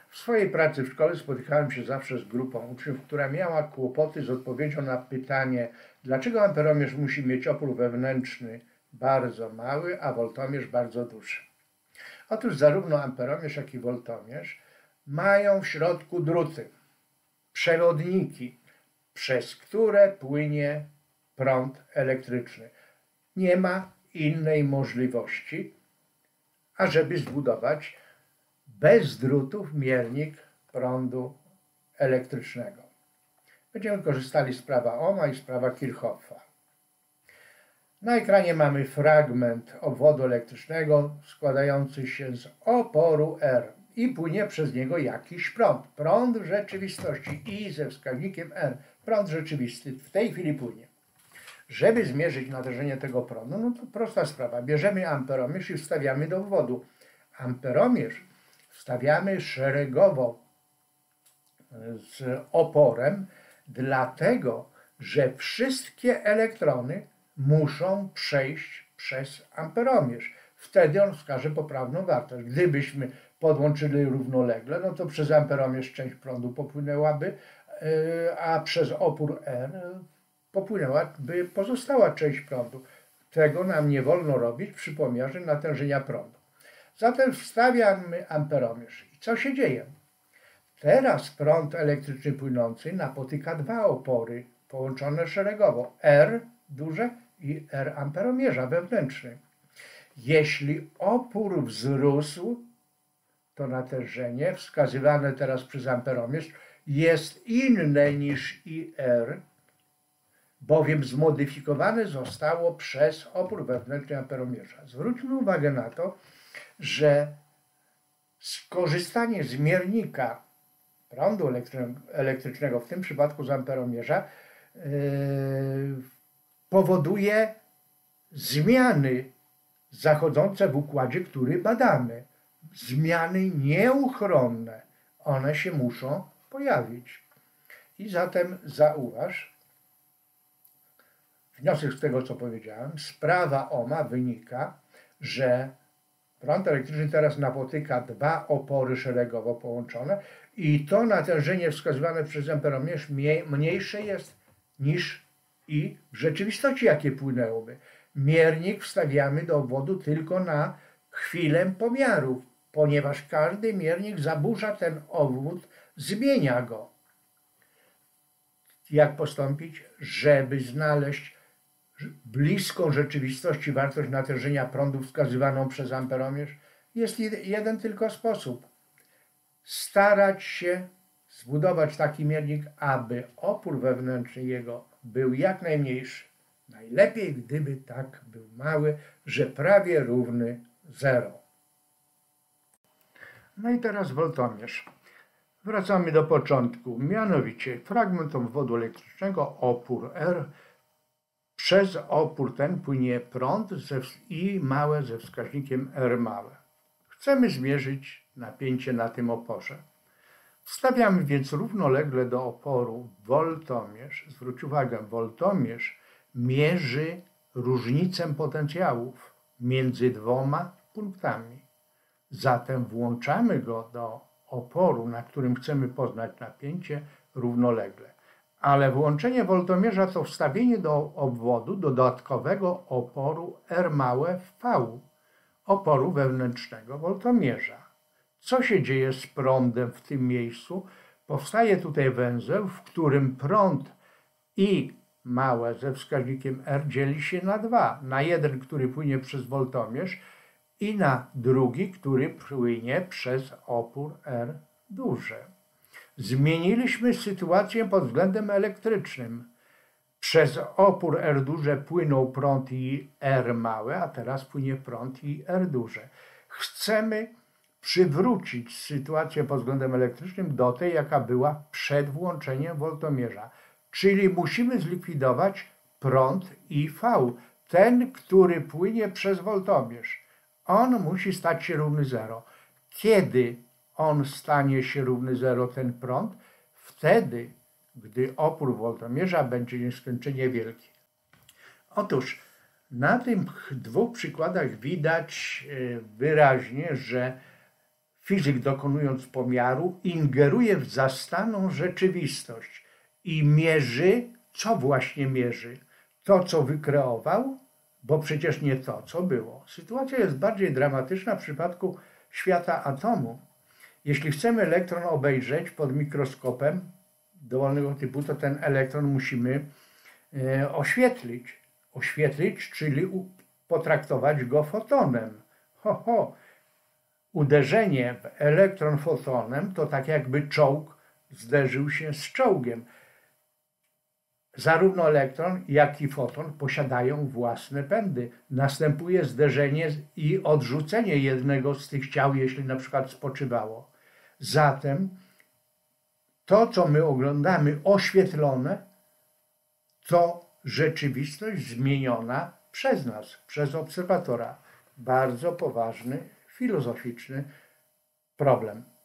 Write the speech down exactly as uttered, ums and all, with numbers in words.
W swojej pracy w szkole spotykałem się zawsze z grupą uczniów, która miała kłopoty z odpowiedzią na pytanie, dlaczego amperomierz musi mieć opór wewnętrzny bardzo mały, a woltomierz bardzo duży. Otóż zarówno amperomierz, jak i woltomierz mają w środku druty, przewodniki, przez które płynie prąd elektryczny. Nie ma innej możliwości, ażeby zbudować bez drutów miernik prądu elektrycznego. Będziemy korzystali z prawa Ohma i z prawa Kirchhoffa. Na ekranie mamy fragment obwodu elektrycznego składający się z oporu R i płynie przez niego jakiś prąd. Prąd w rzeczywistości I ze wskaźnikiem R. Prąd rzeczywisty w tej chwili płynie. Żeby zmierzyć natężenie tego prądu, no to prosta sprawa. Bierzemy amperomierz i wstawiamy do obwodu. Amperomierz wstawiamy szeregowo z oporem, dlatego że wszystkie elektrony muszą przejść przez amperomierz. Wtedy on wskaże poprawną wartość. Gdybyśmy podłączyli równolegle, no to przez amperomierz część prądu popłynęłaby, a przez opór R popłynęłaby pozostała część prądu. Tego nam nie wolno robić przy pomiarze natężenia prądu. Zatem wstawiamy amperomierz. I co się dzieje? Teraz prąd elektryczny płynący napotyka dwa opory połączone szeregowo. R duże i R amperomierza wewnętrzny. Jeśli opór wzrósł, to natężenie wskazywane teraz przez amperomierz jest inne niż I R, bowiem zmodyfikowane zostało przez opór wewnętrzny amperomierza. Zwróćmy uwagę na to, że skorzystanie z miernika prądu elektrycznego, w tym przypadku z amperomierza, yy, powoduje zmiany zachodzące w układzie, który badamy. Zmiany nieuchronne. One się muszą pojawić. I zatem zauważ, wniosek z tego, co powiedziałem, z prawa Ohma wynika, że prąd elektryczny teraz napotyka dwa opory szeregowo połączone i to natężenie wskazywane przez amperomierz mniejsze jest niż I w rzeczywistości, jakie płynęłoby. Miernik wstawiamy do obwodu tylko na chwilę pomiarów, ponieważ każdy miernik zaburza ten obwód, zmienia go. Jak postąpić, żeby znaleźć bliską rzeczywistości wartość natężenia prądu wskazywaną przez amperomierz? Jest jeden tylko sposób. Starać się zbudować taki miernik, aby opór wewnętrzny jego był jak najmniejszy. Najlepiej, gdyby tak był mały, że prawie równy zero. No i teraz woltomierz. Wracamy do początku. Mianowicie fragment obwodu elektrycznego, opór R. Przez opór ten płynie prąd ze, I małe ze wskaźnikiem R małe. Chcemy zmierzyć napięcie na tym oporze. Wstawiamy więc równolegle do oporu woltomierz. Zwróć uwagę, woltomierz mierzy różnicę potencjałów między dwoma punktami. Zatem włączamy go do oporu, na którym chcemy poznać napięcie, równolegle. Ale włączenie woltomierza to wstawienie do obwodu dodatkowego oporu R małe V, oporu wewnętrznego woltomierza. Co się dzieje z prądem w tym miejscu? Powstaje tutaj węzeł, w którym prąd I małe ze wskaźnikiem R dzieli się na dwa. Na jeden, który płynie przez woltomierz i na drugi, który płynie przez opór R duże. Zmieniliśmy sytuację pod względem elektrycznym. Przez opór R duże płynął prąd I R małe, a teraz płynie prąd I R duże. Chcemy przywrócić sytuację pod względem elektrycznym do tej, jaka była przed włączeniem woltomierza. Czyli musimy zlikwidować prąd I V, ten, który płynie przez woltomierz. On musi stać się równy zero. Kiedy on stanie się równy zero, ten prąd? Wtedy, gdy opór woltomierza będzie nieskończenie wielki. Otóż na tych dwóch przykładach widać wyraźnie, że Fizyk, dokonując pomiaru, ingeruje w zastaną rzeczywistość i mierzy, co właśnie mierzy? To, co wykreował, bo przecież nie to, co było. Sytuacja jest bardziej dramatyczna w przypadku świata atomu. Jeśli chcemy elektron obejrzeć pod mikroskopem dowolnego typu, to ten elektron musimy e, oświetlić. Oświetlić, czyli potraktować go fotonem. Ho, ho. Uderzenie w elektron fotonem to tak jakby czołg zderzył się z czołgiem. Zarówno elektron, jak i foton posiadają własne pędy. Następuje zderzenie i odrzucenie jednego z tych ciał, jeśli na przykład spoczywało. Zatem to, co my oglądamy oświetlone, to rzeczywistość zmieniona przez nas, przez obserwatora. Bardzo poważny, filozoficzny problem.